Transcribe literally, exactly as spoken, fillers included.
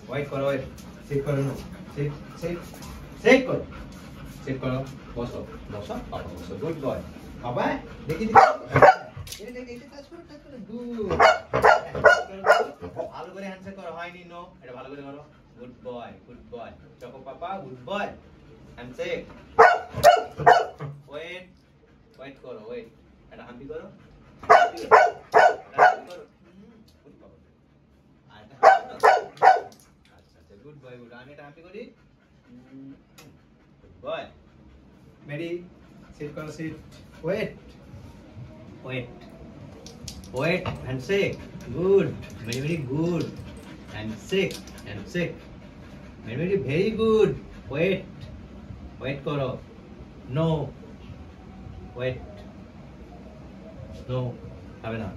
Wait করো wait sit করো না সিট সিট সিট করো সিট করো বসো বসো পাপা বসো গুড বয় পাপা দেখি দেখি এই দেখি এটা টাচ করো টাচ করো গুড ভালো করে হ্যান্ডশেক করো হয়নি নো এটা ভালো করে করো good boy good boy Choco papa good boy handshake wait wait করো ওয়েট এটা হাম্পি করো Good boy, good. Ane happy kori. Good boy. Ready? Sit, karo sit. Wait. Wait. Wait. Handshake. Good. Very very good. Handshake. Handshake. Very very very good. Wait. Wait karo. No. Wait. No. Habe na.